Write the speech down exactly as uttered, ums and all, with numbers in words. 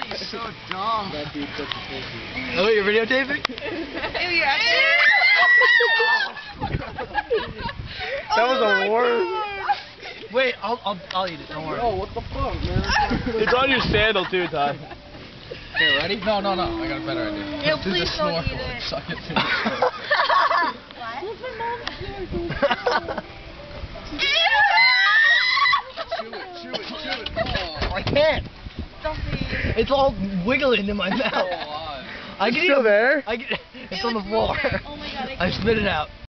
He's so dumb. That dude's such a pussy. Oh, you're videotaping? Ew, you're actually... That was the worst. Wait, I'll, I'll, I'll eat it, don't worry. Oh, what the fuck, man? It's on your sandal too, Todd. Okay, ready? No, no, no. I got a better idea. Ew, please don't eat it. Suck it through the snorkel. Chew it, chew it, chew it. Oh, I can't. Duffy. It's all wiggling in my mouth. so alive. I can It's still eat there? I can, it's Ew, on the it's floor. moving. Oh my god, I I spit it out.